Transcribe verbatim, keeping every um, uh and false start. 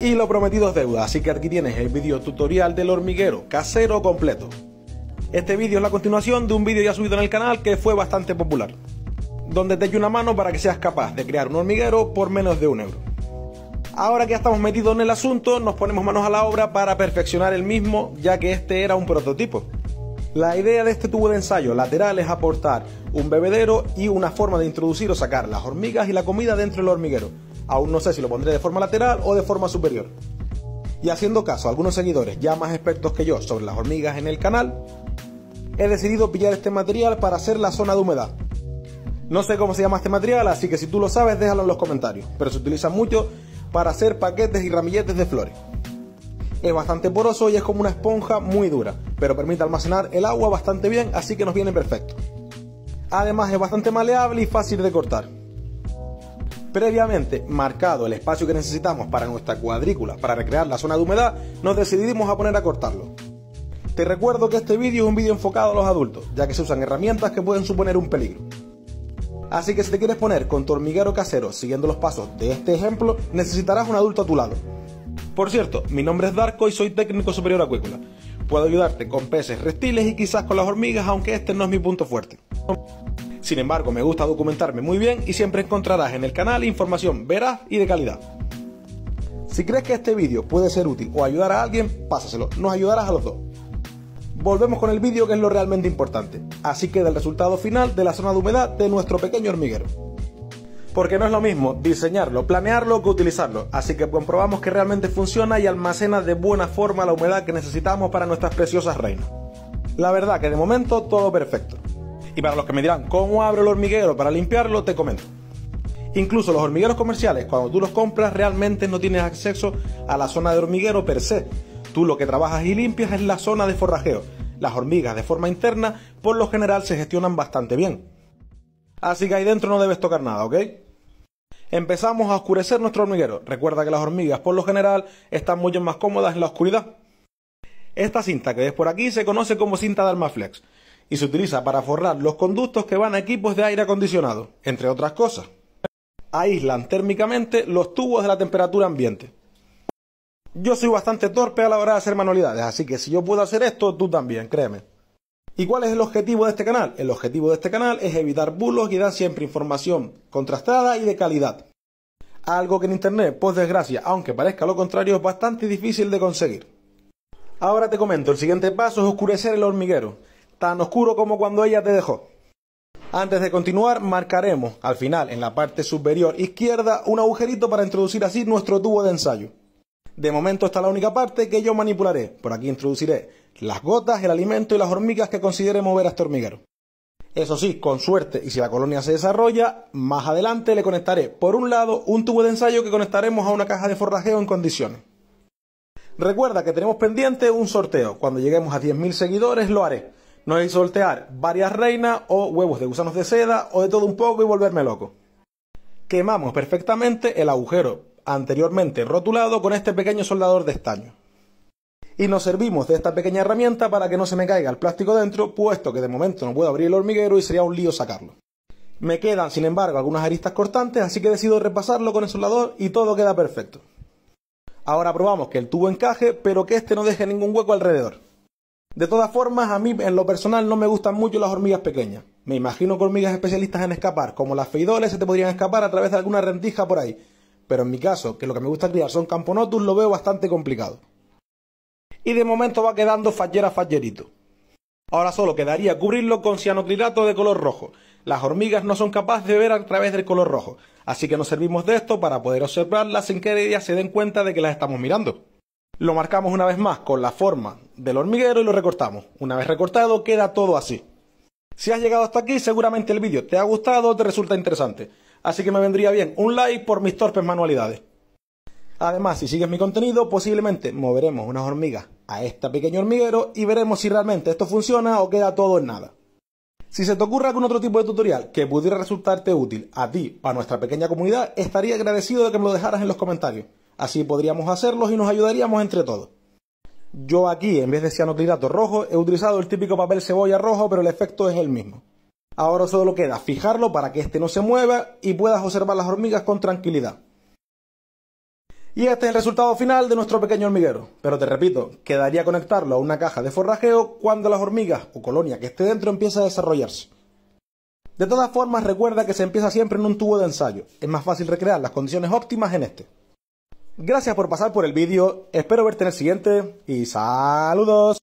Y lo prometido es deuda, así que aquí tienes el vídeo tutorial del hormiguero casero completo. Este vídeo es la continuación de un vídeo ya subido en el canal que fue bastante popular, donde te echo una mano para que seas capaz de crear un hormiguero por menos de un euro. Ahora que ya estamos metidos en el asunto, nos ponemos manos a la obra para perfeccionar el mismo, ya que este era un prototipo. La idea de este tubo de ensayo lateral es aportar un bebedero y una forma de introducir o sacar las hormigas y la comida dentro del hormiguero. Aún no sé si lo pondré de forma lateral o de forma superior. Y haciendo caso a algunos seguidores ya más expertos que yo sobre las hormigas en el canal, he decidido pillar este material para hacer la zona de humedad. No sé cómo se llama este material, así que si tú lo sabes déjalo en los comentarios, pero se utiliza mucho para hacer paquetes y ramilletes de flores. Es bastante poroso y es como una esponja muy dura, pero permite almacenar el agua bastante bien, así que nos viene perfecto. Además es bastante maleable y fácil de cortar. Previamente marcado el espacio que necesitamos para nuestra cuadrícula para recrear la zona de humedad, nos decidimos a poner a cortarlo. Te recuerdo que este vídeo es un vídeo enfocado a los adultos, ya que se usan herramientas que pueden suponer un peligro. Así que si te quieres poner con tu hormiguero casero siguiendo los pasos de este ejemplo, necesitarás un adulto a tu lado. Por cierto, mi nombre es Darko y soy técnico superior acuícola. Puedo ayudarte con peces, reptiles y quizás con las hormigas, aunque este no es mi punto fuerte. Sin embargo, me gusta documentarme muy bien y siempre encontrarás en el canal información veraz y de calidad. Si crees que este vídeo puede ser útil o ayudar a alguien, pásaselo, nos ayudarás a los dos. Volvemos con el vídeo, que es lo realmente importante, así que del resultado final de la zona de humedad de nuestro pequeño hormiguero. Porque no es lo mismo diseñarlo, planearlo que utilizarlo, así que comprobamos que realmente funciona y almacena de buena forma la humedad que necesitamos para nuestras preciosas reinas. La verdad que de momento todo perfecto. Y para los que me dirán cómo abro el hormiguero para limpiarlo, te comento. Incluso los hormigueros comerciales, cuando tú los compras, realmente no tienes acceso a la zona de hormiguero per se. Tú lo que trabajas y limpias es la zona de forrajeo. Las hormigas de forma interna por lo general se gestionan bastante bien. Así que ahí dentro no debes tocar nada, ¿ok? Empezamos a oscurecer nuestro hormiguero. Recuerda que las hormigas por lo general están mucho más cómodas en la oscuridad. Esta cinta que ves por aquí se conoce como cinta de Armaflex y se utiliza para forrar los conductos que van a equipos de aire acondicionado, entre otras cosas. Aíslan térmicamente los tubos de la temperatura ambiente. Yo soy bastante torpe a la hora de hacer manualidades, así que si yo puedo hacer esto, tú también, créeme. ¿Y cuál es el objetivo de este canal? El objetivo de este canal es evitar bulos y dar siempre información contrastada y de calidad. Algo que en internet, por desgracia, aunque parezca lo contrario, es bastante difícil de conseguir. Ahora te comento, el siguiente paso es oscurecer el hormiguero, tan oscuro como cuando ella te dejó. Antes de continuar, marcaremos al final, en la parte superior izquierda, un agujerito para introducir así nuestro tubo de ensayo. De momento esta es la única parte que yo manipularé. Por aquí introduciré las gotas, el alimento y las hormigas que considere mover a este hormiguero. Eso sí, con suerte y si la colonia se desarrolla, más adelante le conectaré por un lado un tubo de ensayo que conectaremos a una caja de forrajeo en condiciones. Recuerda que tenemos pendiente un sorteo. Cuando lleguemos a diez mil seguidores lo haré. No hay sortear varias reinas o huevos de gusanos de seda o de todo un poco y volverme loco. Quemamos perfectamente el agujero anteriormente rotulado con este pequeño soldador de estaño. Y nos servimos de esta pequeña herramienta para que no se me caiga el plástico dentro, puesto que de momento no puedo abrir el hormiguero y sería un lío sacarlo. Me quedan sin embargo algunas aristas cortantes, así que decido repasarlo con el soldador y todo queda perfecto. Ahora probamos que el tubo encaje, pero que este no deje ningún hueco alrededor. De todas formas, a mí en lo personal no me gustan mucho las hormigas pequeñas. Me imagino que hormigas especialistas en escapar, como las feidoles, se te podrían escapar a través de alguna rendija por ahí. Pero en mi caso, que lo que me gusta criar son camponotus, lo veo bastante complicado. Y de momento va quedando fallera fallerito. Ahora solo quedaría cubrirlo con cianoclirato de color rojo. Las hormigas no son capaces de ver a través del color rojo, así que nos servimos de esto para poder observarlas sin que ellas se den cuenta de que las estamos mirando. Lo marcamos una vez más con la forma del hormiguero y lo recortamos. Una vez recortado queda todo así. Si has llegado hasta aquí, seguramente el vídeo te ha gustado o te resulta interesante. Así que me vendría bien un like por mis torpes manualidades. Además, si sigues mi contenido, posiblemente moveremos unas hormigas a este pequeño hormiguero y veremos si realmente esto funciona o queda todo en nada. Si se te ocurre algún otro tipo de tutorial que pudiera resultarte útil a ti o a nuestra pequeña comunidad, estaría agradecido de que me lo dejaras en los comentarios. Así podríamos hacerlos y nos ayudaríamos entre todos. Yo aquí, en vez de cianoclirato rojo, he utilizado el típico papel cebolla rojo, pero el efecto es el mismo. Ahora solo queda fijarlo para que este no se mueva y puedas observar las hormigas con tranquilidad. Y este es el resultado final de nuestro pequeño hormiguero. Pero te repito, quedaría conectarlo a una caja de forrajeo cuando las hormigas o colonia que esté dentro empiece a desarrollarse. De todas formas, recuerda que se empieza siempre en un tubo de ensayo. Es más fácil recrear las condiciones óptimas en este. Gracias por pasar por el vídeo, espero verte en el siguiente y ¡saludos!